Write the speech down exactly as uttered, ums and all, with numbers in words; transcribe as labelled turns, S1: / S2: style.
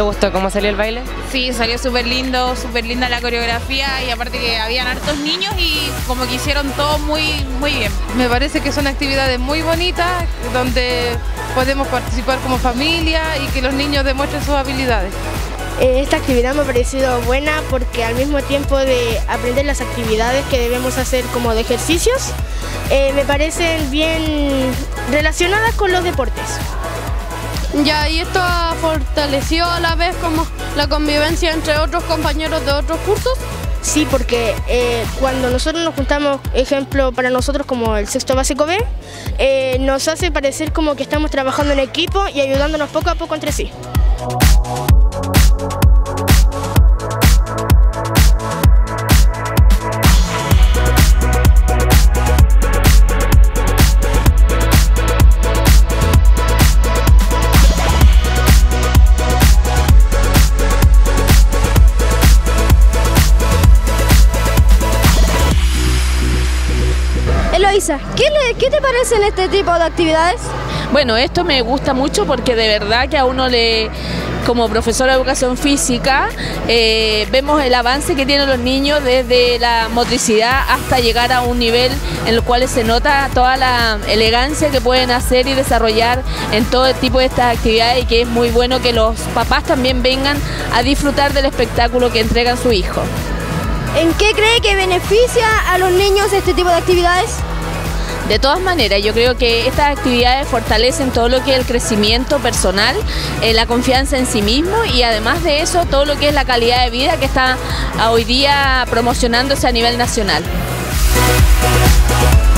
S1: ¿Le gustó cómo salió el baile?
S2: Sí, salió súper lindo, súper linda la coreografía y aparte que habían hartos niños y como que hicieron todo muy, muy bien.
S3: Me parece que son actividades muy bonitas donde podemos participar como familia y que los niños demuestren sus habilidades.
S4: Esta actividad me ha parecido buena porque al mismo tiempo de aprender las actividades que debemos hacer como de ejercicios, eh, me parecen bien relacionadas con los deportes.
S5: Ya, y esto ha fortalecido a la vez como la convivencia entre otros compañeros de otros cursos.
S4: Sí, porque eh, cuando nosotros nos juntamos, ejemplo para nosotros como el sexto básico B, eh, nos hace parecer como que estamos trabajando en equipo y ayudándonos poco a poco entre sí.
S6: Eloisa, ¿qué, le, ¿qué te parecen este tipo de actividades?
S7: Bueno, esto me gusta mucho porque de verdad que a uno le, como profesora de educación física, eh, vemos el avance que tienen los niños desde la motricidad hasta llegar a un nivel en el cual se nota toda la elegancia que pueden hacer y desarrollar en todo tipo de estas actividades y que es muy bueno que los papás también vengan a disfrutar del espectáculo que entregan su hijo.
S6: ¿En qué cree que beneficia a los niños este tipo de actividades?
S7: De todas maneras, yo creo que estas actividades fortalecen todo lo que es el crecimiento personal, eh, la confianza en sí mismo y además de eso todo lo que es la calidad de vida que está hoy día promocionándose a nivel nacional.